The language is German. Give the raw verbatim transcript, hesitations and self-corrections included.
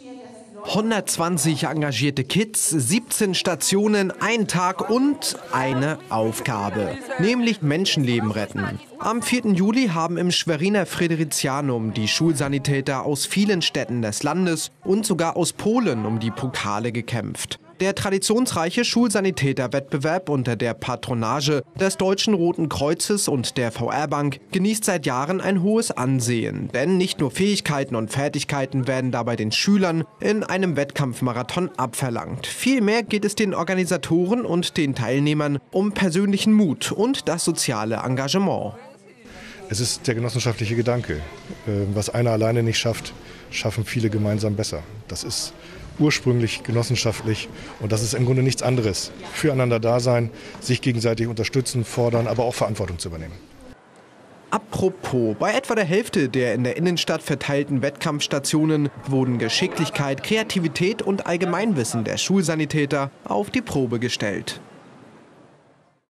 hundertzwanzig engagierte Kids, siebzehn Stationen, ein Tag und eine Aufgabe, nämlich Menschenleben retten. Am vierten Juli haben im Schweriner Friderizianum die Schulsanitäter aus vielen Städten des Landes und sogar aus Polen um die Pokale gekämpft. Der traditionsreiche Schulsanitäterwettbewerb unter der Patronage des Deutschen Roten Kreuzes und der V R-Bank genießt seit Jahren ein hohes Ansehen. Denn nicht nur Fähigkeiten und Fertigkeiten werden dabei den Schülern in einem Wettkampfmarathon abverlangt. Vielmehr geht es den Organisatoren und den Teilnehmern um persönlichen Mut und das soziale Engagement. Es ist der genossenschaftliche Gedanke. Was einer alleine nicht schafft, schaffen viele gemeinsam besser. Das ist ursprünglich genossenschaftlich und das ist im Grunde nichts anderes. Füreinander da sein, sich gegenseitig unterstützen, fordern, aber auch Verantwortung zu übernehmen. Apropos, bei etwa der Hälfte der in der Innenstadt verteilten Wettkampfstationen wurden Geschicklichkeit, Kreativität und Allgemeinwissen der Schulsanitäter auf die Probe gestellt.